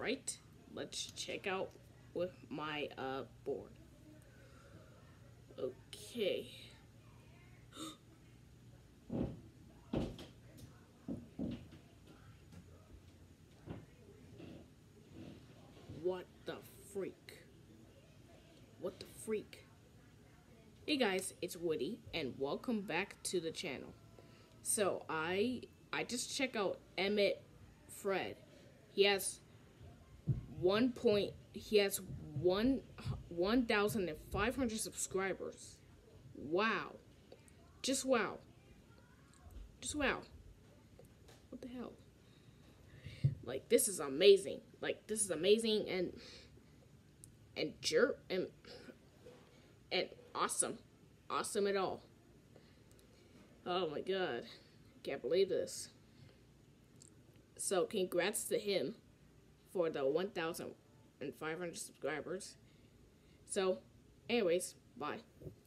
Alright, let's check out with my board. Okay. What the freak? What the freak? Hey guys, it's Woody and welcome back to the channel. So I just check out Emmet Fred. He has 1,500 subscribers. Wow. Just wow. Just wow. What the hell? Like, this is amazing. Like, this is amazing and awesome. Awesome at all. Oh my god. Can't believe this. So, congrats to him for the 1,500 subscribers. So, anyways, bye.